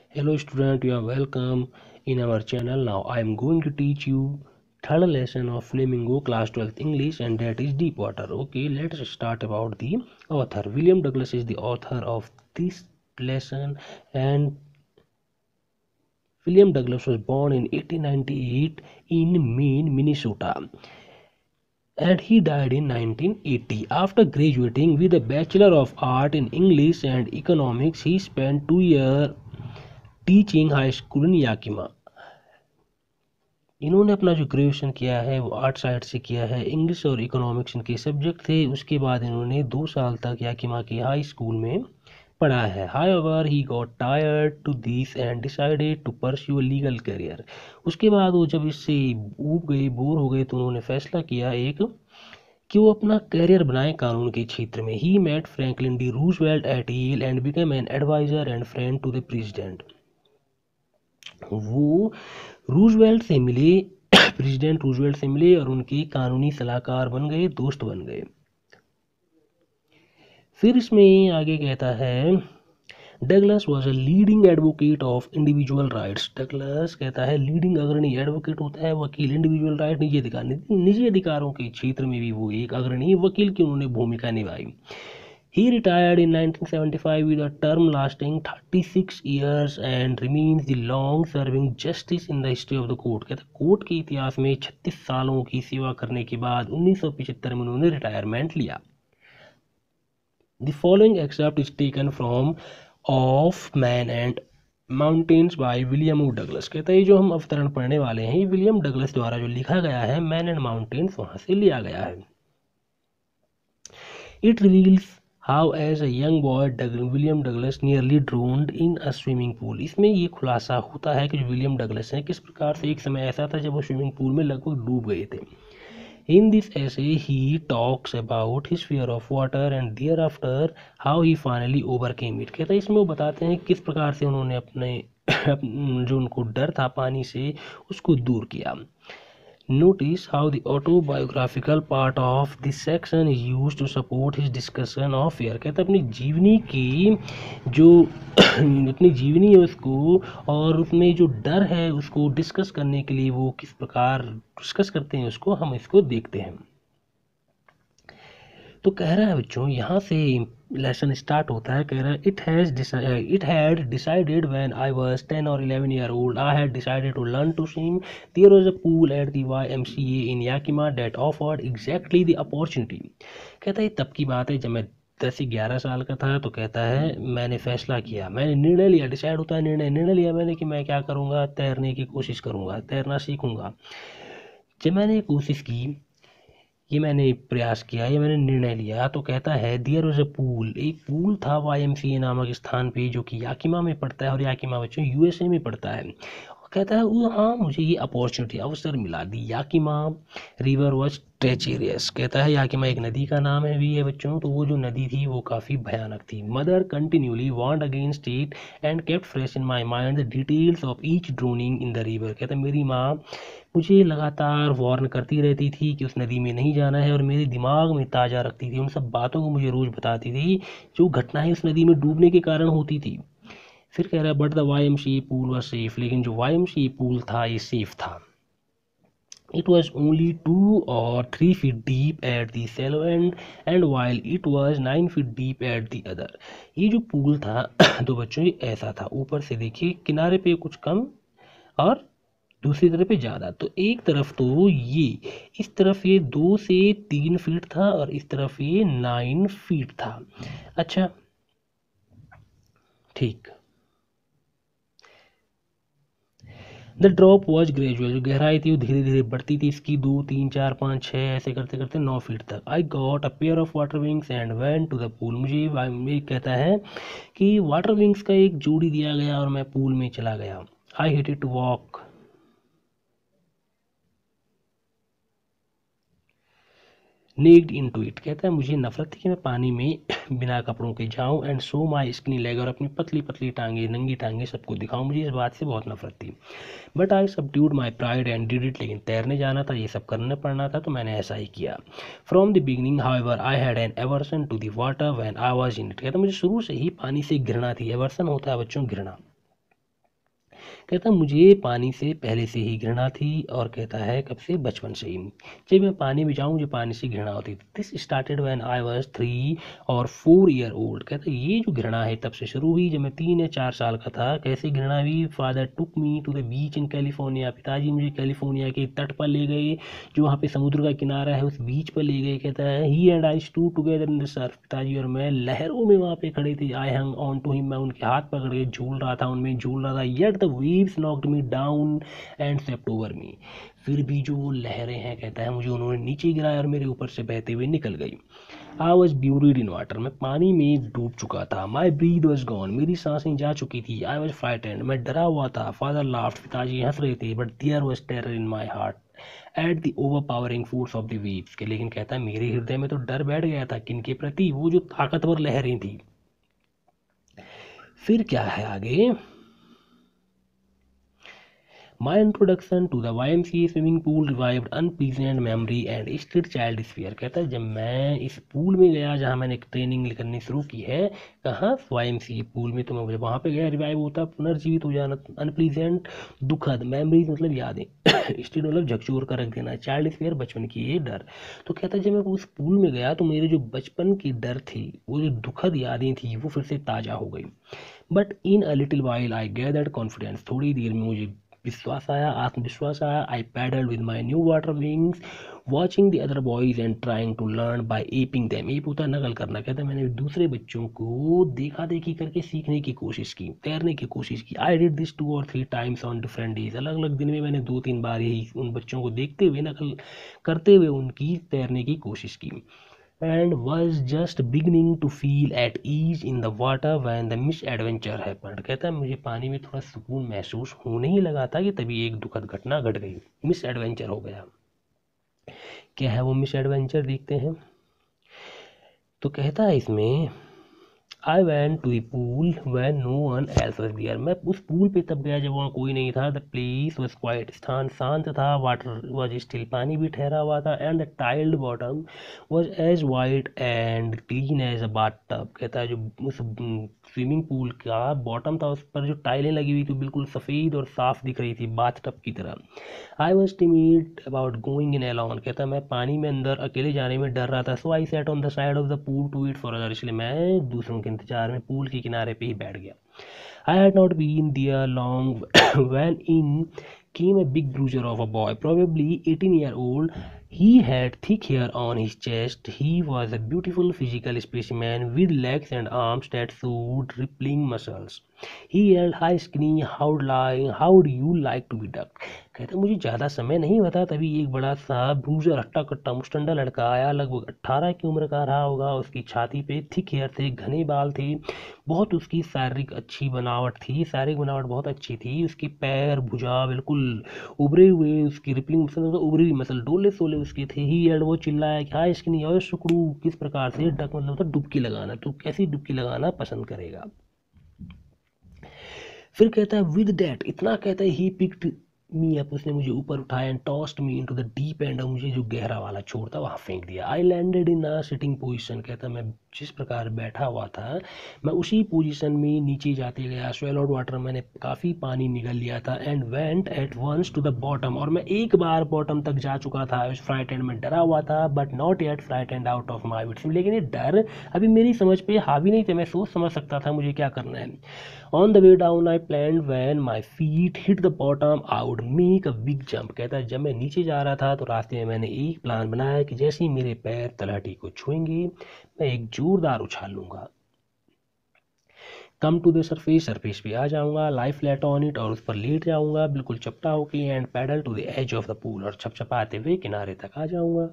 Hello student, you are welcome in our channel. Now I am going to teach you third lesson of Flamingo class 12th English, and that is deep water. Okay, let's start about the author. William Douglas is the author of this lesson, and William Douglas was born in 1898 in Maine, Minnesota, and he died in 1980. After graduating with a Bachelor of Art in English and Economics, he spent 2 years teaching high school in Yakima. इन्होंने अपना जो graduation किया है वो art side से किया है। English और इकोनॉमिक्स इनके सब्जेक्ट थे। उसके बाद इन्होंने 2 साल तक याकिमा की हाई स्कूल में पढ़ा है। However he got tired to this and decided to pursue legal career. उसके बाद वो जब इससे ऊब गए, बोर हो गए, तो उन्होंने फैसला किया कि वो अपना करियर बनाए कानून के क्षेत्र में। He met Franklin D Roosevelt at Yale and became an advisor and friend to the president. वो रूजवेल्ट से मिले प्रेसिडेंट रूजवेल्ट से मिले और उनके कानूनी सलाहकार बन गए, दोस्त बन गए। फिर इसमें आगे कहता है Douglas was a leading advocate of individual rights. Douglas कहता है लीडिंग अग्रणी एडवोकेट होता है वकील, इंडिविजुअल राइट निजी अधिकारों के क्षेत्र में भी वो एक अग्रणी वकील की उन्होंने भूमिका निभाई। He retired in 1975 with a term lasting 36 years and remains the long-serving justice in the history of the court। कहता है कोर्ट के इतिहास में 36 सालों की सेवा करने के बाद 1975 में उन्होंने रिटायरमेंट लिया। The following excerpt is taken from Of Man and Mountains by William O. Douglas। कहता है ये जो हम अवतरण पढ़ने वाले हैं ये विलियम डगलस द्वारा जो लिखा गया है, मैन एंड माउंटेन्स, वहां से लिया गया है। It reveals how as a young boy William Douglas nearly drowned in a swimming pool। इसमें ये खुलासा होता है कि जो विलियम डगलस हैं किस प्रकार से एक समय ऐसा था जब वो स्विमिंग पूल में लगभग डूब गए थे। In this essay he talks about his fear of water and thereafter how he finally overcame it। कहता है इसमें वो बताते हैं किस प्रकार से उन्होंने अपने जो उनको डर था पानी से उसको दूर किया। Notice how the autobiographical part of this section is used to support his discussion of fear। कहता है अपनी जीवनी की जो अपनी जीवनी है उसको और उसमें जो डर है उसको डिस्कस करने के लिए वो किस प्रकार डिस्कस करते हैं उसको हम इसको देखते हैं। तो कह रहा है बच्चों, यहाँ से लेसन स्टार्ट होता है। कह रहा है it had decided when I was 10 or 11 year old I had decided to learn to swim. There was a pool at the YMCA in Yakima that offered exactly the opportunity. कहता है तब की बात है जब मैं 10 से 11 साल का था। तो कहता है मैंने फैसला किया, मैंने निर्णय लिया, डिसाइड होता है निर्णय लिया मैंने कि मैं क्या करूँगा, तैरने की कोशिश करूँगा, तैरना सीखूँगा। जब मैंने कोशिश की, ये मैंने प्रयास किया, ये मैंने निर्णय लिया, तो कहता है देयर वाज अ पूल, एक पूल था YMCA नामक स्थान पे जो कि याकिमा में पड़ता है और याकिमा बच्चों USA में पड़ता है। और कहता है हाँ मुझे ये अपॉर्चुनिटी अवसर मिला। The Yakima river was treacherous. कहता है याकिमा एक नदी का नाम है भी है बच्चों, तो वो जो नदी थी वो काफ़ी भयानक थी। Mother continually warned against it and kept fresh in my mind the details of each drowning in the river. कहता है मेरी माँ मुझे लगातार वार्न करती रहती थी कि उस नदी में नहीं जाना है और मेरे दिमाग में ताज़ा रखती थी, उन सब बातों को मुझे रोज़ बताती थी जो घटनाएं उस नदी में डूबने के कारण होती थी। फिर कह रहा है but the YMCA pool was safe. लेकिन जो YMCA पूल था ये सेफ था। It was only 2 or 3 feet deep at the shallow end and while it was 9 feet deep at the other। ये जो पूल था तो बच्चों ये ऐसा था, ऊपर से देखिए किनारे पे कुछ कम और दूसरी तरफ पे ज़्यादा। तो एक तरफ तो ये इस तरफ ये 2 से 3 फीट था और इस तरफ ये 9 फीट था। अच्छा ठीक। द ड्रॉप वॉज ग्रेजुअल, जो गहराई थी वो धीरे धीरे बढ़ती थी इसकी, 2 3 4 5 6 ऐसे करते करते 9 फीट तक। I got a pair of water wings and went to the pool. मुझे कहता है कि वाटर विंग्स का एक जोड़ी दिया गया और मैं पूल में चला गया। I hated to walk naked into it. कहता है मुझे नफरत थी कि मैं पानी में बिना कपड़ों के जाऊं and show my skinny leg, और अपनी पतली पतली टांगे, नंगी टांगे सबको दिखाऊं। मुझे इस बात से बहुत नफरत थी। But I subdued my pride and did it. लेकिन तैरने जाना था, ये सब करने पड़ना था, तो मैंने ऐसा ही किया। From the beginning however I had an aversion to the water when I was in it. कहता मुझे शुरू से ही पानी से घृणा थी। एवर्सन होता है बच्चों घृणा। कहता मुझे पानी से पहले से ही घृणा थी, और कहता है कब से, बचपन से ही। जब मैं पानी में जाऊँ मुझे पानी से घृणा होती थी। This started when I was 3 और 4 ईयर ओल्ड। कहता ये जो घृणा है तब से शुरू हुई जब मैं 3 या 4 साल का था। कैसे घृणा हुई? Father took me to the beach in California. पिताजी मुझे कैलिफोर्निया के तट पर ले गए, जो वहाँ पे समुद्र का किनारा है, उस बीच पर ले गए। कहता है he and I stood together in the surf. पिताजी और मैं लहरों में वहाँ पे खड़े थे। I hung on to him, मैं उनके हाथ पकड़ के झूल रहा था, उनमें झूल रहा था। Yet the waves knocked me down and swept over me. फिर भी जो वो लहरें हैं, कहता है मुझे उन्होंने नीचे गिराया और मेरे ऊपर से बहते हुए निकल गई। I was buried in water, मैं पानी में डूब चुका था। माई ब्रीथ वॉज गॉन, मेरी सांसें जा चुकी थी। आई वॉज फ्राइटेंड, मैं डरा हुआ था। फादर लाफ्ड, पिताजी हंस रहे थे। But there was terror in my heart at the overpowering force of the waves के। लेकिन कहता है मेरे हृदय में तो डर बैठ गया था, किनके प्रति? वो जो ताकतवर लहरें थी। फिर क्या है आगे? My introduction to the YMCA swimming pool revived unpleasant memory and stirred childish fear। कहता है जब मैं इस पूल में गया जहाँ मैंने ट्रेनिंग करनी शुरू की है, कहाँ? YMCA पूल में। तो मैं वहाँ पे गया, रिवाइव होता, पुनर्जीवित हो जाना। अनप्लीजेंट, दुखद, मेमोरीज मतलब यादें, स्टिर मतलब झकझोर कर रख देना, चाइल्डिश फियर बचपन की ये डर। तो कहता है जब मैं उस पूल में गया तो मेरे जो बचपन की डर थी, वो जो दुखद यादें थी, वो फिर से ताज़ा हो गई। But in a little while I gathered confidence, थोड़ी देर में मुझे विश्वास आया, आत्मविश्वास आया। I paddled with my new water wings watching the other boys and trying to learn by aping them. Ape होता है नकल करना। कहता है मैंने दूसरे बच्चों को देखा देखी करके सीखने की कोशिश की, तैरने की कोशिश की। I did this 2 or 3 times on different days, अलग अलग दिन में मैंने 2-3 बार यही उन बच्चों को देखते हुए, नकल करते हुए उनकी तैरने की कोशिश की। and was just beginning to feel at ease in the water when the misadventure happened। कहता है मुझे पानी में थोड़ा सुकून महसूस होने ही लगा था कि तभी एक दुखद घटना घट गई, मिस एडवेंचर हो गया। क्या है वो मिस एडवेंचर, देखते हैं। तो कहता है इसमें I went to the pool when no one else was there. मैं उस पूल पे तब गया जब वहाँ कोई नहीं था। द प्लेस वॉज क्वाइट, स्थान शांत था। वाटर वॉज स्टिल, पानी भी ठहरा हुआ था। And the tiled bottom was as white and clean as a bath tub. कहता है जो उस स्विमिंग पूल का बॉटम था, उस पर जो टाइलें लगी हुई थी बिल्कुल सफ़ेद और साफ दिख रही थी, बाथ टब की तरह। I was timid about going in alone. कहता है मैं पानी में अंदर अकेले जाने में डर रहा था। So I sat on the side of the pool to wait for other, इसलिए मैं दूसरों के इंतजार में पूल के किनारे पे ही बैठ गया। I had not been there long when in came a big bruiser of a boy, probably 18-year-old. He had thick hair on his chest. He was a beautiful physical specimen with legs and arms that showed rippling muscles. He yelled, "Hi skinny, how do you like to be ducked?" कहता मुझे ज़्यादा समय नहीं हुआ था तभी एक बड़ा सा ब्रूजर, हट्टा कट्टा मुस्टंडा लड़का आया। लगभग 18 की उम्र का रहा होगा। उसकी छाती पे थिक हेयर थे, घने बाल थे। बहुत उसकी शारीरिक अच्छी बनावट थी, शारीरिक बनावट बहुत अच्छी थी। उसके पैर, भुजा बिल्कुल उभरे हुए, उसकी रिपलिंग मसल, उभरी हुई मसल, डोले सोले उसके थे। ही एड, वो चिल्लाया कि हाँ इसकी नहीं, और शुक्रू, किस प्रकार से डक मतलब होता डुबकी लगाना, तो कैसी डुबकी लगाना पसंद करेगा। फिर कहता है विद डैट, इतना कहता है ही पिक्ड मी अप, उसने मुझे ऊपर उठाया and tossed me into the deep end, और मुझे जो गहरा वाला छोर था वहाँ फेंक दिया। I landed in a sitting position. कहता मैं जिस प्रकार बैठा हुआ था मैं उसी पोजीशन में नीचे जाते गया। स्वेलोड वाटर, मैंने काफ़ी पानी निगल लिया था। And went at once to the bottom, और मैं एक बार बॉटम तक जा चुका था। आई वाज फ्राइटेंड, मैं डरा हुआ था। But not yet frightened out of my wits, लेकिन ये डर अभी मेरी समझ पे हावी नहीं थे, मैं सोच समझ सकता था मुझे क्या करना है। On the way down I planned when my feet hit the bottom I would make a big jump. कहता है जब मैं नीचे जा रहा था तो रास्ते में मैंने एक प्लान बनाया कि जैसे ही मेरे पैर तलहटी को छुएंगे मैं एक जोरदार उछाल लूंगा। Come to the surface, surface पे आ जाऊंगा। लाई फ्लैट ऑन इट, और उस पर लेट जाऊंगा बिल्कुल चपटा होके। And paddle to the edge of the pool, और छपछपाते हुए किनारे तक आ जाऊंगा।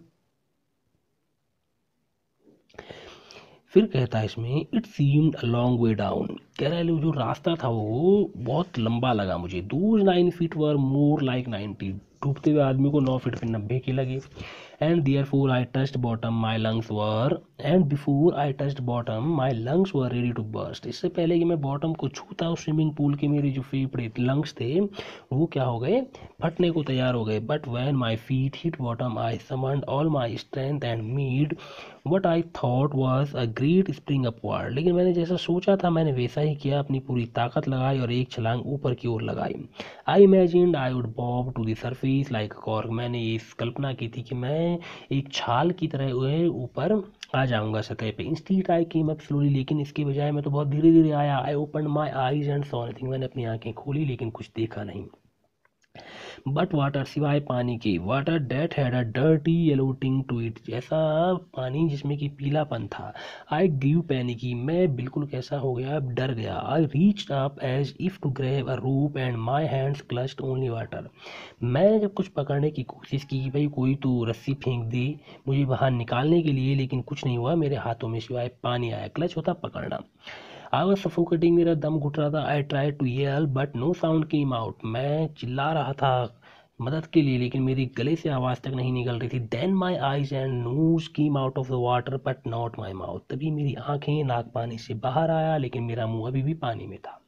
फिर कहता है इसमें it seemed a long way down. कह रहा है जो रास्ता था वो बहुत लंबा लगा मुझे। 9 feet वर मोर लाइक 90, डूबते हुए आदमी को 9 फीट पे 90 की लगी। and therefore I touched bottom, my lungs were and before I touched bottom my lungs were ready to burst। इससे पहले कि मैं बॉटम को छूता उस स्विमिंग पूल के मेरे जो फेफड़े लंग्स थे वो क्या हो गए, फटने को तैयार हो गए। But when my feet hit bottom I summoned all my strength and made what I thought was a great spring upward. लेकिन मैंने जैसा सोचा था मैंने वैसा ही किया, अपनी पूरी ताकत लगाई और एक छलांग ऊपर की ओर लगाई। I imagined I would bob to the surface like a cork. मैंने इस कल्पना की थी कि मैं एक छाल की तरह ऊपर आ जाऊंगा सतह पे। Instead I came up slowly, लेकिन इसके बजाय मैं तो बहुत धीरे धीरे आया। I open my eyes and saw nothing. मैंने अपनी आंखें खोली लेकिन कुछ देखा नहीं। बट वाटर, सिवाय पानी के, water that had a dirty yellow tinge to it. जैसा पानी जिसमें कि पीलापन था। आई ग्रीव पैनिकी, मैं बिल्कुल कैसा हो गया, डर गया। I reached up as if to grab a rope and my hands clutched only water. मैंने जब कुछ पकड़ने की कोशिश की कि भाई कोई तो रस्सी फेंक दे मुझे बाहर निकालने के लिए, लेकिन कुछ नहीं हुआ। मेरे हाथों में सिवाय पानी आया। क्लच होता पकड़ना। आई वॉज सफोकेटिंग, मेरा दम घुट रहा था। I try to yell but no sound came out. मैं चिल्ला रहा था मदद के लिए लेकिन मेरी गले से आवाज़ तक नहीं निकल रही थी। Then my eyes and nose came out of the water but not my mouth. तभी मेरी आंखें नाक पानी से बाहर आया लेकिन मेरा मुंह अभी भी पानी में था।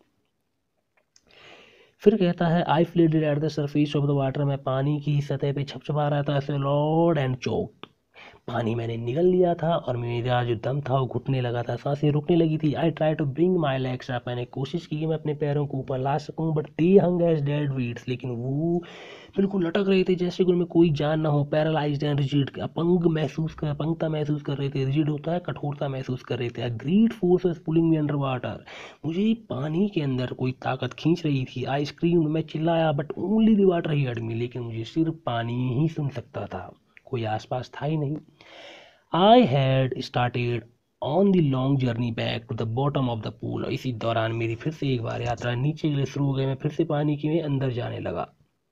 फिर कहता है I floated at the surface of the water. मैं पानी की सतह पे छपछपा रहा था, ऐसे लॉर्ड एंड चोक्ड। पानी मैंने निगल लिया था और मेरा जो दम था वो घुटने लगा था, सांसें रुकने लगी थी। I try to bring my legs up, मैंने कोशिश की कि मैं अपने पैरों को ऊपर ला सकूं but they hung as dead weeds. लेकिन वो बिल्कुल लटक रहे थे जैसे कि उनमें कोई जान ना हो। पैरालाइज्ड एंड रिजिड, अपंगता महसूस कर रहे थे। रिजिड होता है कठोरता महसूस कर रहे थे। A great force was pulling me under water, मुझे पानी के अंदर कोई ताकत खींच रही थी। आई स्क्रीम्ड, मैं चिल्लाया but only the water heard me, लेकिन मुझे सिर्फ पानी ही सुन सकता था, कोई आसपास था ही नहीं। I had started on the long journey back to the bottom of the pool. इसी दौरान मेरी फिर से एक बार यात्रा नीचे के लिए शुरू हो गई। मैं फिर से पानी के में अंदर जाने लगा।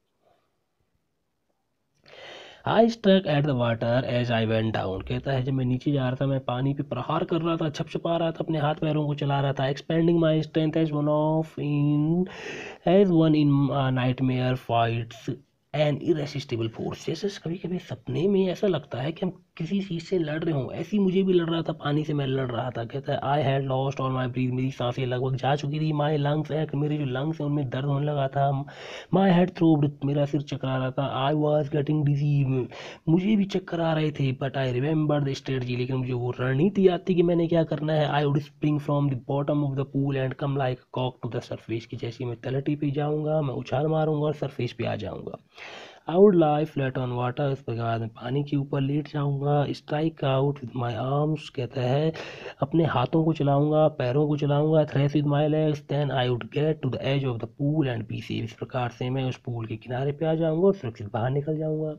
I struck at the water as I went down. कहता है जब मैं नीचे जा रहा था मैं पानी पे प्रहार कर रहा था, छपछपा रहा था, अपने हाथ पैरों को चला रहा था। Expending my strength as one in nightmare fights an irresistible force. जैसे कभी कभी सपने में ऐसा लगता है कि हम किसी चीज़ से लड़ रहे हों, ऐसी मुझे भी लड़ रहा था, पानी से मैं लड़ रहा था। कहता है I had lost all my breath, मेरी सांसें लगभग जा चुकी थी। माई लंग्स है, मेरे जो लंग्स हैं उनमें दर्द होने लगा था। माई हेड थ्रोब्ड, मेरा सिर चकरा रहा था। आई वॉज गेटिंग डिजी, मुझे भी चक्कर आ रहे थे। But I remember the strategy, लेकिन मुझे वो रणनीति याद थी कि मैंने क्या करना है। I would spring from the bottom of the pool and come like कॉक टू द सरफेस, की जैसे मैं तलहटी पे जाऊंगा मैं उछाल मारूंगा और सरफेस पे आ जाऊंगा। I would lie flat on water, उसके बाद मैं पानी के ऊपर लेट जाऊंगा। Strike out with my arms, कहता है अपने हाथों को चलाऊंगा, पैरों को चलाऊंगा। Thresh with my legs, then I would get to the edge of the pool and be safe. इस प्रकार से मैं उस पूल के किनारे पे आ जाऊंगा और सुरक्षित बाहर निकल जाऊंगा।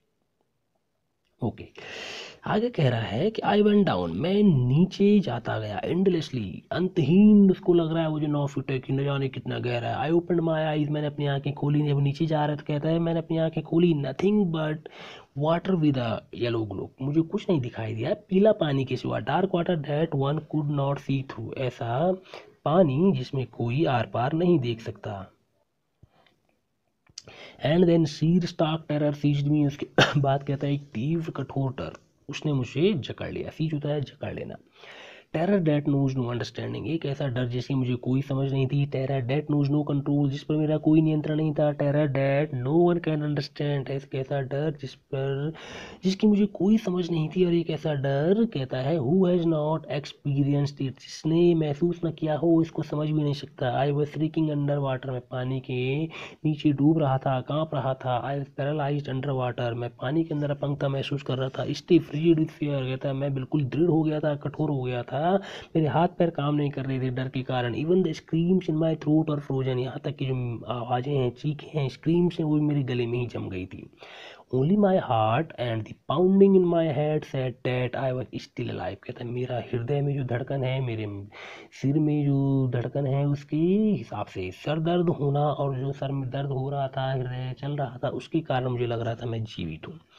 ओके, आगे कह रहा है कि आई वेंट डाउन, मैं नीचे जाता गया। एंडलेसली, अंतहीन उसको लग रहा है वो जो 9 फीट है कि न जाने कितना गहरा है। आई ओपन माई आईज, मैंने अपनी आंखें खोली। जब नीचे जा रहा है तो कहता है मैंने अपनी आंखें खोली, nothing but water with a yellow glow, मुझे कुछ नहीं दिखाई दिया पीला पानी के सिवा। Dark water that one could not see through, ऐसा पानी जिसमें कोई आर पार नहीं देख सकता। And then sheer stark terror seized me, उसके बाद कहता है एक तीव्र कठोर डर उसने मुझे जकड़ लिया। सीज होता है जकड़ लेना। Terror that knows no understanding, एक ऐसा डर जिसकी मुझे कोई समझ नहीं थी। Terror that knows no control, जिस पर मेरा कोई नियंत्रण नहीं था। Terror that no one can understand, एक ऐसा डर जिसकी मुझे कोई समझ नहीं थी। और एक ऐसा डर कहता है who has not experienced it, जिसने महसूस न किया हो इसको समझ भी नहीं सकता। I was shrieking under water, मैं पानी के नीचे डूब रहा था, कांप रहा था। I was paralysed under water, मैं पानी के अंदर अपंगता महसूस कर रहा था। स्टिफ रिजिड विद फियर, कहता है मैं बिल्कुल दृढ़ हो गया था, कठोर हो गया था। मेरे हाथ पैर काम नहीं कर रहे थे डर के कारण। Even the screams in my throat और फ्रोजन, यहाँ तक कि जो आवाज़ें हैं, चीखें हैं, स्क्रीम्स हैं, वो मेरे गले में ही जम गई थी। Only my heart and the pounding in my head said that I was still alive, कहता है मेरा हृदय में जो धड़कन है, मेरे सिर में जो धड़कन है, उसके हिसाब से सर दर्द होना और जो सर में दर्द हो रहा था, हृदय चल रहा था, उसके कारण मुझे लग रहा था मैं जीवित हूँ।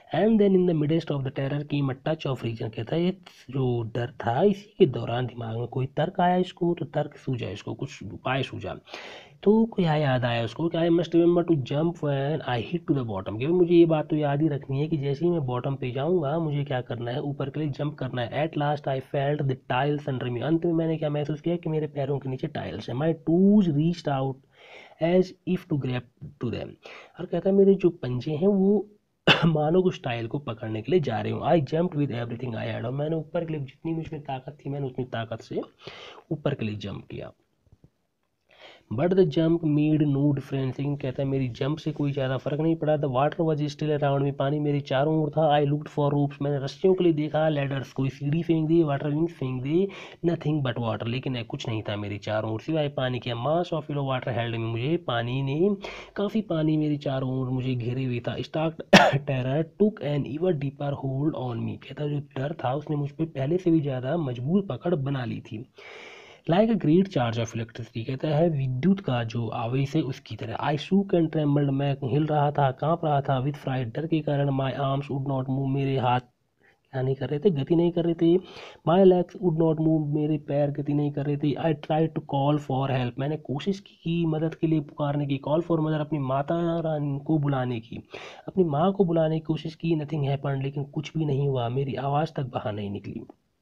And then in the midst of the terror came a touch of reason. कहता है ये जो डर था इसी के दौरान दिमाग में कोई तर्क आया इसको, तो तर्क सूझा इसको, कुछ उपाय सूझा। तो क्या याद आया उसको कि I must remember to jump when I hit to the bottom, क्योंकि मुझे ये बात तो याद ही रखनी है कि जैसे ही मैं बॉटम पे जाऊंगा मुझे क्या करना है, ऊपर के लिए जंप करना है। At last I felt the tiles under me, अंत में मैंने क्या महसूस किया कि मेरे पैरों के नीचे टाइल्स है। My toes reached out as if to grab to them, और कहता है मेरे जो पंजे हैं वो मानो उस टाइल को पकड़ने के लिए जा रहे हूँ। I jump with everything I had, और मैंने ऊपर के लिए जितनी मुझ में ताकत थी मैंने उतनी ताकत से ऊपर के लिए जंप किया। But the jump made no difference, लेकिन कहता है मेरी जंप से कोई ज़्यादा फर्क नहीं पड़ा। The water was still around me, पानी मेरे चारों ओर था। आई लुक्ड फॉर रोप्स, मैंने रस्सियों के लिए देखा। लेडर्स, कोई सीढ़ी फेंक दी, वाटर विंग्स फेंक दी, नथिंग बट वाटर, लेकिन कुछ नहीं था मेरे चारों ओर सिवाय पानी के। Mass of yellow water held me, मुझे पानी ने, काफ़ी पानी मेरे चारों ओर मुझे घेरे हुए था। Stark terror took an even deeper hold on me, कहता जो डर था उसने मुझ पर पहले से भी ज़्यादा मजबूत पकड़ बना ली थी। Like a great charge of electricity, कहता है विद्युत का जो आवेश है उसकी तरह। आई शूक एंड ट्रेम्बल्ड, मैं हिल रहा था, कांप रहा था। विद फ्राइट, डर के कारण। My arms would not move, मेरे हाथ क्या नहीं कर रहे थे, गति नहीं कर रहे थे। My legs would not move, मेरे पैर गति नहीं कर रहे थे। I try to call for help, मैंने कोशिश की मदद के लिए पुकारने की। कॉल फॉर मदर, अपनी माता रानी को बुलाने की, अपनी माँ को बुलाने की कोशिश की। नथिंग हैपेंड, लेकिन कुछ भी नहीं हुआ, मेरी आवाज़ तक बाहर नहीं निकली।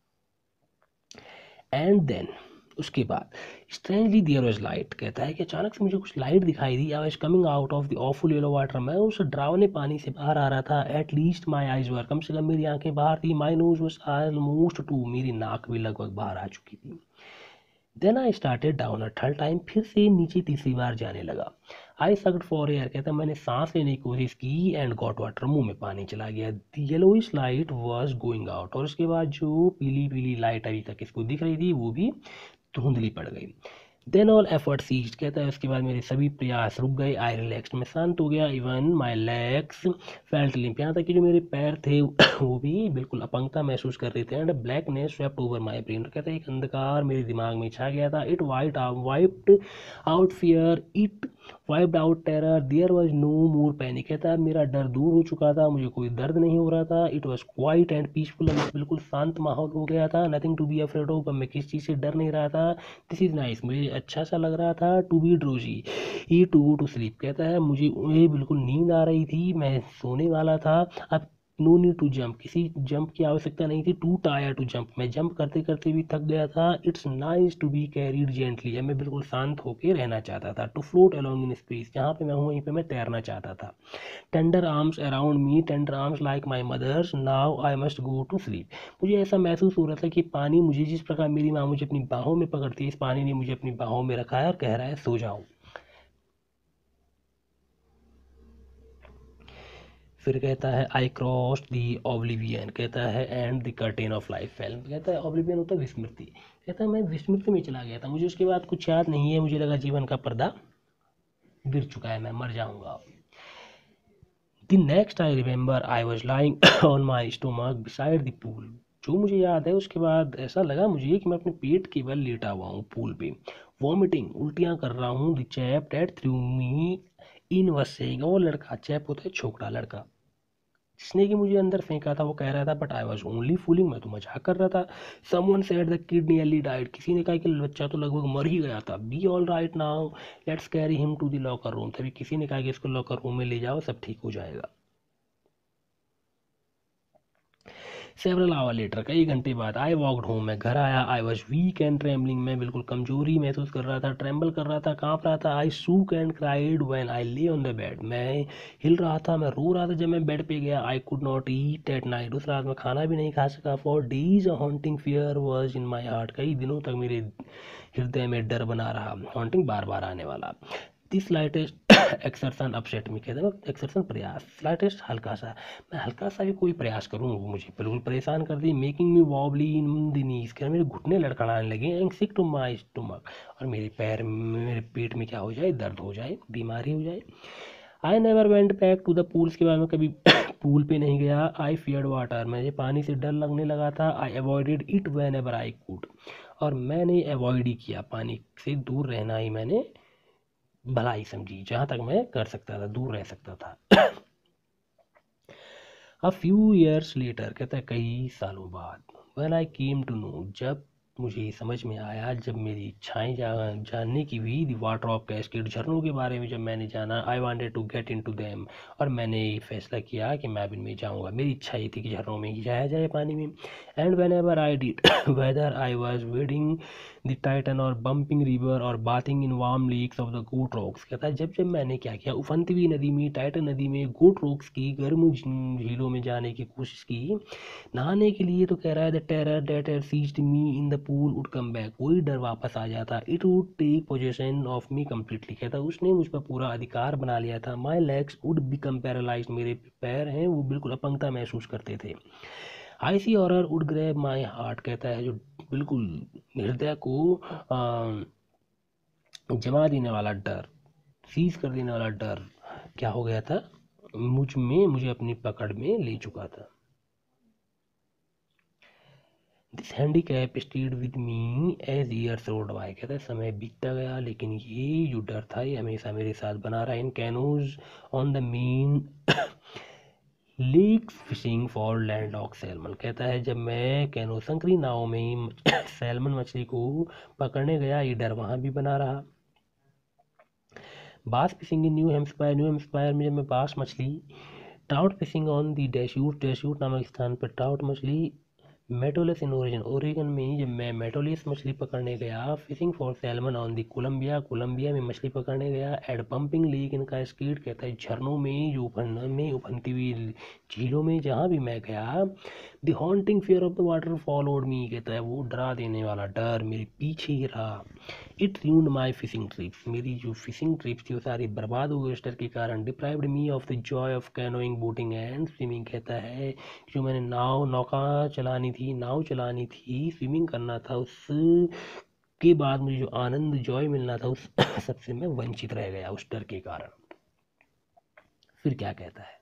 एंड देन, उसके बाद स्ट्रेंजली देयर वाज लाइट, कहता है कि अचानक से मुझे कुछ लाइट दिखाई दी। I was coming out of the awful yellow water, मैं उस डरावने पानी से बाहर आ रहा था। At least my eyes were, कम से कम मेरी आंखें बाहर थी। My nose was almost too, मेरी नाक भी लगभग बाहर आ चुकी थी। Then I started down a third time, फिर से नीचे तीसरी बार जाने लगा। आई सक्ड फॉर एयर, कहता है मैंने सांस लेने की कोशिश की। एंड गॉट वाटर, मुंह में पानी चला गया। The yellowish light was going out, और उसके बाद जो पीली पीली लाइट अभी तक इसको दिख रही थी वो भी धुंधली पड़ गई। देन ऑल एफर्ट सीज्ड, कहता है उसके बाद मेरे सभी प्रयास रुक गए। आई रिलैक्स्ड, मैं शांत हो गया। Even my legs felt limp, यहाँ तक कि जो मेरे पैर थे वो भी बिल्कुल अपंगता महसूस कर रहे थे। And blackness swept over my brain, कहता है एक अंधकार मेरे दिमाग में छा गया था। It wiped out fear, it wiped out terror, there was no more panic, कहता है मेरा डर दूर हो चुका था, मुझे कोई दर्द नहीं हो रहा था। It was quiet and peaceful, बिल्कुल शांत माहौल हो गया था। Nothing to be afraid of, मैं किसी चीज़ से डर नहीं रहा था। दिस इज़ नाइस, मुझे अच्छा सा लग रहा था। टू बी ड्रोजी ई टू गो टू स्लीप, कहता है मुझे बिल्कुल नींद आ रही थी, मैं सोने वाला था। अब नो नीड टू जंप, किसी जंप की आवश्यकता नहीं थी। टू टायर टू जंप, मैं जंप करते करते भी थक गया था। It's nice to be carried gently, मैं बिल्कुल शांत होकर रहना चाहता था। To float along in space, जहाँ पे मैं हूँ वहीं पे मैं तैरना चाहता था। Tender arms around me, tender arms like my mother's, now I must go to sleep, मुझे ऐसा महसूस हो रहा था कि पानी मुझे, जिस प्रकार मेरी माँ मुझे अपनी बाहों में पकड़ती है, इस पानी ने मुझे अपनी बाहों में रखा है और कह रहा है सो जाओ। फिर कहता है आई क्रॉस दी ओब्लिवियन, कहता है and the curtain of life fell, कहता है ओब्लिवियन होता है विस्मृति, कहता है मैं विस्मृति में चला गया था, मुझे उसके बाद कुछ याद नहीं है, मुझे लगा जीवन का पर्दा गिर चुका है, मैं मर जाऊंगा। The next I remember I was lying on my stomach beside the pool, जो मुझे याद है उसके बाद ऐसा लगा मुझे कि मैं अपने पेट के बल लेटा हुआ हूँ पूल पे। वॉमिटिंग, उल्टियाँ कर रहा हूँ। The chap that threw me in was saying, वो लड़का, चैप होता है छोकरा लड़का, जिसने कि मुझे अंदर फेंका था, वो कह रहा था but I was only fooling, मैं तो मजाक कर रहा था। Someone said the kid nearly died, किसी ने कहा कि बच्चा तो लगभग मर ही गया था। Be all right now, let's carry him to the locker room, तभी किसी ने कहा कि इसको लॉकर रूम में ले जाओ, सब ठीक हो जाएगा। सेवरल आवर लेटर, कई घंटे बाद, आई वॉकड होम, मैं घर आया। I was weak and trembling, मैं बिल्कुल कमजोरी महसूस कर रहा था, ट्रेम्बल कर रहा था, कांप रहा था। I shook and cried when I lay on the bed, मैं हिल रहा था, मैं रो रहा था जब मैं बेड पे गया। I could not eat at night, उस रात में खाना भी नहीं खा सका। For days a haunting fear was in my heart, कई दिनों तक मेरे हृदय में डर बना रहा, हॉन्टिंग बार बार आने वाला। दिस लाइटेस्ट एक्सरसन अपसेट में, कहते हैं एक्सरसन प्रयास, स्लाइटेस्ट हल्का सा, मैं हल्का सा भी कोई प्रयास करूँ वो मुझे बिल्कुल परेशान कर दी। Making me wobbly in the knees, कह मेरे घुटने लड़खड़ाने लगे। And sick to my stomach, और मेरे पैर, मेरे पेट में क्या हो जाए, दर्द हो जाए, बीमारी हो जाए। I never went back to the pools, के बाद मैं कभी पूल पे नहीं गया। आई फियर्ड वाटर, मुझे पानी से डर लगने लगा था। I avoided it whenever I could, और मैंने अवॉइड ही किया, पानी से दूर रहना ही मैंने भलाई समझी, जहाँ तक मैं कर सकता था दूर रह सकता था। अ फ्यू ईयर्स लेटर, कहता है कई सालों बाद, when I came to know, जब मुझे समझ में आया, जब मेरी इच्छाएं जानने की हुई, द वाटर ऑफ कैस्केड, झरनों के बारे में जब मैंने जाना, I wanted to get into them, और मैंने फैसला किया कि मैं अब इनमें जाऊंगा। मेरी इच्छा ये थी कि झरनों में ही जाया जाए, पानी में। And whenever I did, whether I was wading the Tieton और बम्पिंग रिवर और bathing in warm lakes of the Goat Rocks, कहता है जब मैंने क्या किया, उफनती हुई नदी में, टाइटन नदी में, गोट रॉक्स की गर्म झीलों में जाने की कोशिश की नहाने के लिए, तो कह रहा है the terror that had seized me in the pool would come back, वही डर वापस आ जाता, it would take possession of me completely, कहता उसने मुझ पर पूरा अधिकार बना लिया था। My legs would become paralysed, मेरे पैर हैं वो बिल्कुल अपंगता महसूस करते थे। I see horror would grab my heart, कहता है जो बिल्कुल हृदय को जमा देने वाला डर, सीज कर देने वाला डर क्या हो गया था, मुझे अपनी पकड़ में ले चुका था। This handicap stayed with me as years rolled by, कहता है समय बीतता गया लेकिन ये जो डर था ये हमेशा मेरे साथ बना रहा। In canoes on the Maine lakes fishing for landlock salmon, कहता है जब मैं कैनो संकरी नाव में सैल्मन मछली को पकड़ने गया, ये डर वहाँ भी बना रहा। बास फिशिंग इन न्यू हेम्पशायर में जब मैं बास मछली, trout fishing on the Deschutes नामक स्थान पर ट्राउट मछली, मेटोलिस इन ओरिगन में जब मैं मेटोलिस मछली पकड़ने गया, fishing for salmon on the Columbia में मछली पकड़ने गया, at Bumping Lake in Cascade, कहता है झरनों में जो उफनती हुई झीलों में जहाँ भी मैं गया, the haunting fear of the water followed me, कहता है वो डरा देने वाला डर मेरे पीछे ही रहा। It ruined my fishing trips, मेरी जो फिशिंग ट्रिप्स थी वो सारी बर्बाद हो गई उस डर के कारण। Deprived me of the joy of canoeing, boating and swimming, कहता है जो मैंने नाव चलानी थी, स्विमिंग करना था, उस के बाद मुझे जो आनंद जॉय मिलना था उस सबसे मैं वंचित रह गया उस डर के कारण। फिर क्या कहता है,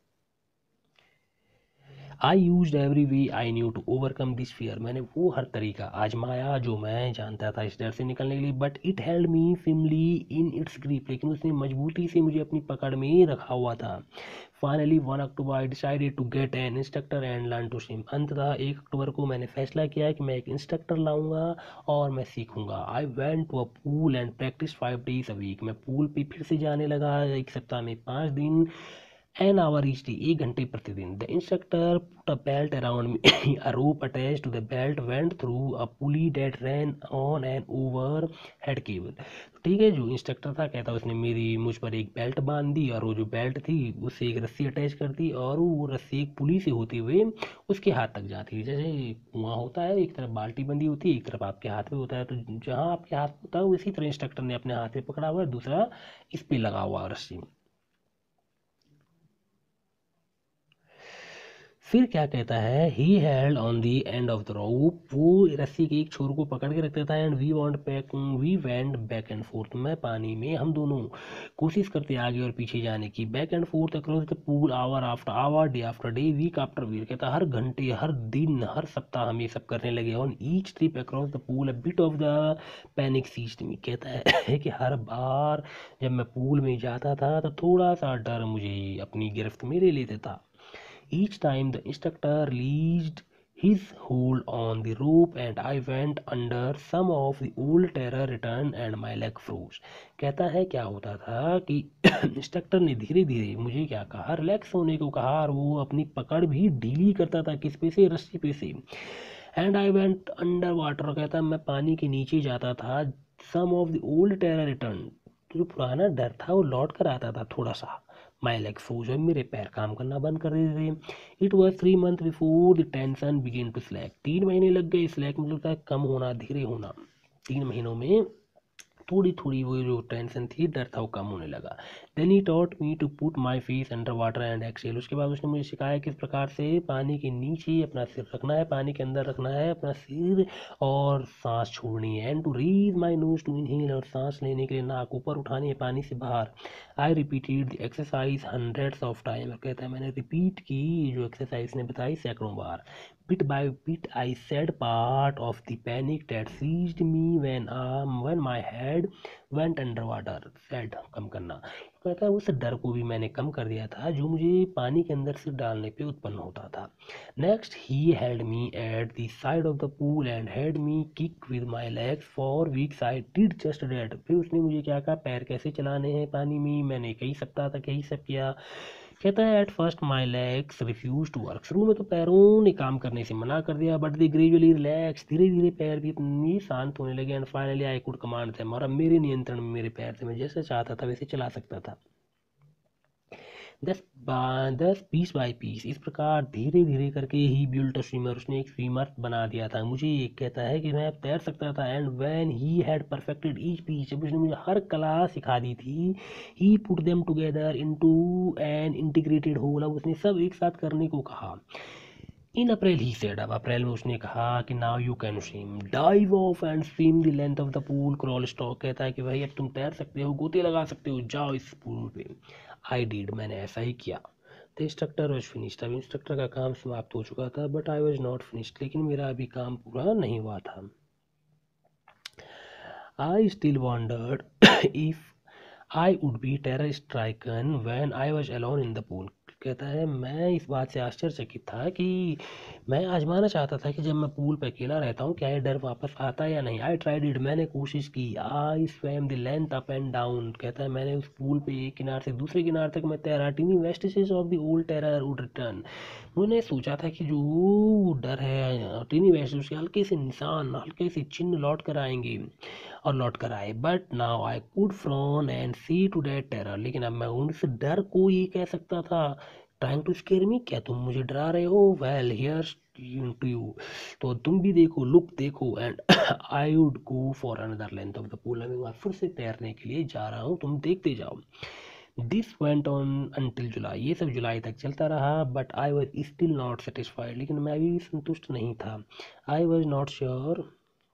I use every way I knew to overcome this fear, मैंने वो हर तरीका आजमाया जो मैं जानता था इस डर से निकलने के लिए, but it held me firmly in its grip, लेकिन उसने मजबूती से मुझे अपनी पकड़ में रखा हुआ था। Finally 1 October I decided to get an instructor and learn to swim, अंततः 1 अक्टूबर को मैंने फैसला किया कि मैं एक इंस्ट्रक्टर लाऊंगा और मैं सीखूंगा। I went to a pool and practice 5 days a week, मैं पूल पे फिर से जाने लगा, एक सप्ताह में 5 दिन। An hour each day, 1 घंटे प्रतिदिन। The instructor put a belt around me. A rope attached to the belt went through a pulley that ran on an overhead cable. ठीक है, जो इंस्ट्रक्टर था कहता उसने मुझ पर एक बेल्ट बांध दी, और वो जो बेल्ट थी उससे एक रस्सी अटैच कर दी, और वो रस्सी एक पुली से होते हुए उसके हाथ तक जाती है। जैसे कुआं होता है, एक तरफ बाल्टी बंदी होती है, एक तरफ आपके हाथ में होता है, तो जहाँ आपके हाथ होता है उसी तरह इंस्ट्रक्टर ने अपने हाथ में पकड़ा हुआ है, दूसरा इस पे लगा हुआ रस्सी। फिर क्या कहता है, he held on the end of the rope, वो रस्सी के एक छोर को पकड़ के रखता था। And we went back and forth, मैं पानी में, हम दोनों कोशिश करते आगे और पीछे जाने की, back and forth across the pool, hour after hour, day after day, week after week, कहता हर घंटे, हर दिन, हर सप्ताह हम ये सब करने लगे। On each trip across the pool a bit of the panic seized me, कहता है कि हर बार जब मैं पूल में जाता था तो थोड़ा सा डर मुझे अपनी गिरफ्त में ले लेता था। Each time the instructor released his hold on the rope and I went under, some of the old terror returned and my leg froze, कहता है क्या होता था कि इंस्ट्रक्टर ने धीरे धीरे मुझे क्या कहा, रिलैक्स होने को कहा, और वो अपनी पकड़ भी ढीली करता था, किस पे से, रस्सी पे से। And I went under water, कहता मैं पानी के नीचे जाता था। Some of the old terror return, जो पुराना डर था वो लौट कर आता था थोड़ा सा। माई लेग फ्रोज, मेरे पैर काम करना बंद कर देते थे। It was 3 months before the tension begin to slack, 3 महीने लग गए स्लैक मतलब था कम होना, धीरे होना। 3 महीनों में थोड़ी थोड़ी वो जो टेंशन थी, डर था, वो कम होने लगा। Then he taught me to put my face under water and exhale, उसके बाद उसने मुझे सिखाया किस प्रकार से पानी के नीचे अपना सिर रखना है, पानी के अंदर रखना है अपना सिर, और सांस छोड़नी है। And to raise my nose to inhale, और सांस लेने के लिए नाक ऊपर उठानी है पानी से बाहर। I repeated the exercise hundreds of time, और कहता है मैंने रिपीट की जो एक्सरसाइज ने बताई सैकड़ों बार। Bit by bit I said part of the panic that seized me when my head head went under water said कम करना। कहता है उस डर को भी मैंने कम कर दिया था जो मुझे पानी के अंदर सिर डालने पे उत्पन्न होता था। Next he held me at the side of the pool and had me kick with my legs for weeks I did just that. फिर उसने मुझे क्या कहा, पैर कैसे चलाने हैं पानी में, मैंने कई सप्ताह तक यही सब किया। कहता है at first my legs refuse to work. शुरू में तो पैरों ने काम करने से मना कर दिया, बट दे ग्रेजुअली रिलैक्स, धीरे धीरे पैर भी इतनी शांत होने लगे। And finally I could command them, और अब मेरे नियंत्रण में मेरे पैर थे, मैं जैसे चाहता था वैसे चला सकता था। 10 पीस बाई पीस, इस प्रकार धीरे धीरे करके ही बिल्ट अ स्विमर, उसने एक स्विमर बना दिया था मुझे। एक कहता है कि मैं तैर सकता था। And when he had perfected each piece, जब उसने मुझे हर कला सिखा दी थी, he put them together into an integrated whole, अब उसने सब एक साथ करने को कहा। इन अप्रैल ही सेड, अब अप्रैल में उसने कहा कि now you can swim, dive off and swim the length of the pool, crawl stroke, कहता है कि भाई अब तुम तैर सकते हो, गोते लगा सकते हो, जाओ इस पूल पे। आई डिड, मैंने ऐसा ही किया। द इंस्ट्रक्टर वॉज फिनिश्ड, अब इंस्ट्रक्टर का काम समाप्त हो चुका था, but I was not finished, लेकिन मेरा अभी काम पूरा नहीं हुआ था। I still wondered if I would be terror stricken when I was alone in the pool. कहता है मैं इस बात से आश्चर्यचकित था कि मैं आजमाना चाहता था कि जब मैं पूल पर अकेला रहता हूँ क्या ये डर वापस आता है या नहीं। आई ट्राइड इट, मैंने कोशिश की। I swam the length up and down, कहता है मैंने उस पूल पे एक किनार से दूसरे किनार तक मैं तैरा। Tiny vestiges of the old terror would return, मैंने सोचा था कि जो डर है टीनी वेस्ट उसके हल्के से निशान, हल्के से चिन्ह लौट कर आएंगे, और लौट कर आए। But now I could frown and say to that terror, लेकिन अब मैं उस डर को ये कह सकता था, ट्राइंग टू स्केयर मी, क्या तुम मुझे डरा रहे हो, वेल हियर्स टू यू, तो तुम भी देखो, लुक देखो। And I would go for another length of the pool, मैं फिर से तैरने के लिए जा रहा हूँ, तुम देखते जाओ। This went on until July, ये सब जुलाई तक चलता रहा। But I was still not satisfied, लेकिन मैं भी संतुष्ट नहीं था। I was not sure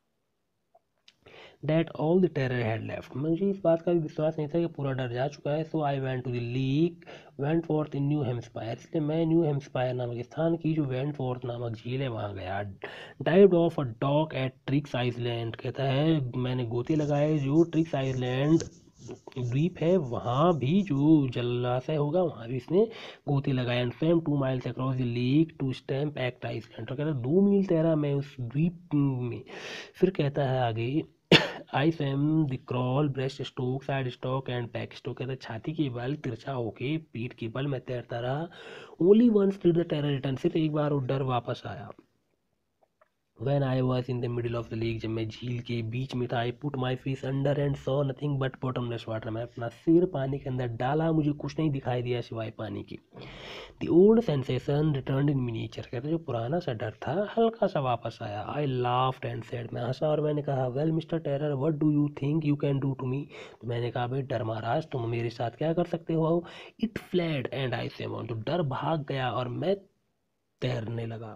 that all the terror had left, मुझे इस बात का भी विश्वास नहीं था कि पूरा डर जा चुका है। So I went to the lake Wentworth in New Hampshire, इसलिए मैं न्यू हेम्स्पायर नामक स्थान की जो वेंट फोर्थ नामक झील है वहाँ गया। Dived off a dock at Triggs Island, कहता है मैंने गोते लगाए जो ट्रिक्स आइलैंड द्वीप है वहाँ भी, जो जलाशय होगा वहाँ भी इसने गोते लगाए। And swam 2 miles across the lake to Stamp Act Island, तो कहता है 2 मील तैरा मैं उस द्वीप में। फिर कहता है आगे I swam the crawl breast stroke side stroke and back stroke, कहता है छाती के बल तिरछा होके पीठ के बल मैं तैरता रहा। Only once did the terror return, सिर्फ एक बार वो डर वापस आया। When I was in the middle of the lake, जब मैं झील के बीच में था, I put my face under and saw nothing but bottomless water, मैं अपना सिर पानी के अंदर डाला, मुझे कुछ नहीं दिखाई दिया सिवाय पानी की। The old sensation returned in miniature, कहते जो पुराना सा डर था हल्का सा वापस आया। I laughed and said, मैं हंसा और मैंने कहा, well Mr. Terror, what do you think you can do to me, तो मैंने कहा भाई डर महाराज तुम मेरे साथ क्या कर सकते हो। It fled and I swam on, तो डर भाग गया और मैं तैरने लगा।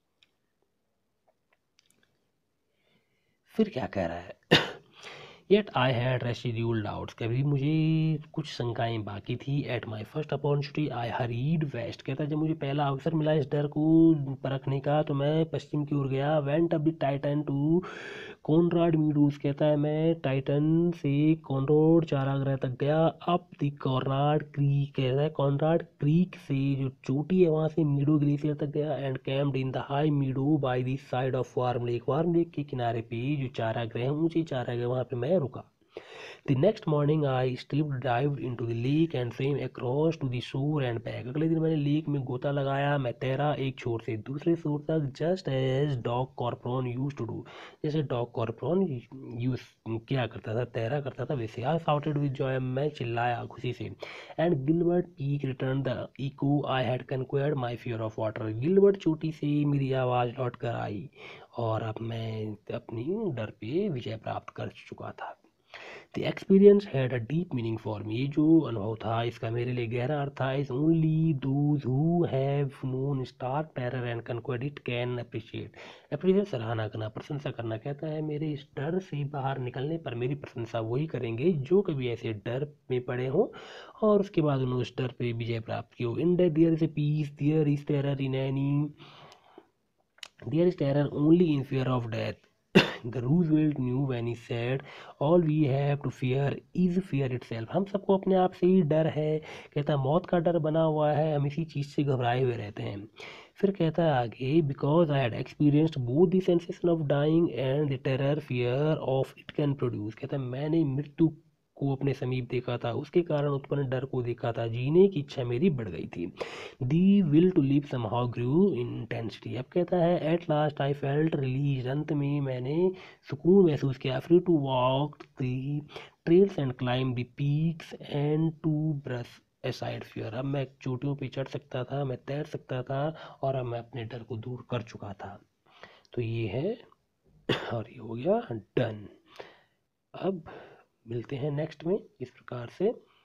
फिर क्या कह रहा है yet I had residual doubts, कभी मुझे कुछ शंकाएं बाकी थी। At my first opportunity I hurried west, कहता है जब मुझे पहला अवसर मिला इस डर को परखने का तो मैं पश्चिम की ओर गया। Went up the Tieton to Conrad Meadows, कहता है मैं टाइटन से कॉनराड चारागाह तक गया। अप द कॉनराड क्रीक, कहता है कॉनराड क्रीक से जो चोटी है वहाँ से मीडो ग्लेशियर तक गया। And camped in the high meadow by the side of Warm Lake के किनारे पे जो चारागाह ऊंचे चारागाह वहाँ पे मैं रुका। The next morning I stripped dived into the lake and swam across to the shore and back, अगले दिन मैंने लेक में गोता लगाया, मैं तैरा एक छोर से दूसरे छोर तक। just as Doug Corpron used to do, जैसे डॉग कॉर्पोरन यूज क्या करता था, तैरा करता था वैसे। I shouted with joy, मैं चिल्लाया खुशी से। and Gilbert Peak returned the echo, I had conquered my fear of water, Gilbert चोटी से मेरी आवाज़ लौट कर आई और अब मैं अपनी डर पे विजय प्राप्त कर चुका था। The experience had a deep meaning for me, ये जो अनुभव था इसका मेरे लिए गहरा अर्थ था। Is only those who have known stark terror and conquered it can appreciate सराहना करना, प्रशंसा करना। कहता है मेरे इस डर से बाहर निकलने पर मेरी प्रशंसा वही करेंगे जो कभी ऐसे डर में पड़े हों और उसके बाद उन्होंने उस डर पे विजय प्राप्त की हो। In death there is a peace, there is terror in any, there is terror only in fear of death, the Roosevelt knew when he said all we have to fear is fear itself. हम सबको अपने आप से ही डर है, कहता है मौत का डर बना हुआ है, हम इसी चीज़ से घबराए हुए रहते हैं। फिर कहता है आगे, because I had experienced both the sensation of dying and the terror fear of it can produce. कहता है मैंने मृत्यु को अपने समीप देखा था, उसके कारण उत्पन्न डर को देखा था, जीने की इच्छा मेरी बढ़ गई थी। The will to live somehow grew in intensity. अब कहता है at last I felt release, अंत में मैंने सुकून महसूस किया। Free to walk the trails and climb the peaks and to brush aside fear. अब मैं चोटियों पे चढ़ सकता था, मैं तैर सकता था, और अब मैं अपने डर को दूर कर चुका था। तो ये है, और ये हो गया डन। अब मिलते हैं नेक्स्ट में इस प्रकार से।